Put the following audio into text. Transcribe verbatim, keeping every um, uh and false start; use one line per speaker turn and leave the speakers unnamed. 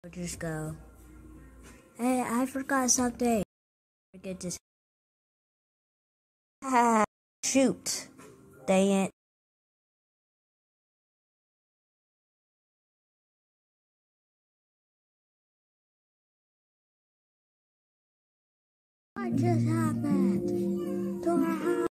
Or just go, hey, I forgot something. Forget to ah, shoot. Dang it. What just happened to our house?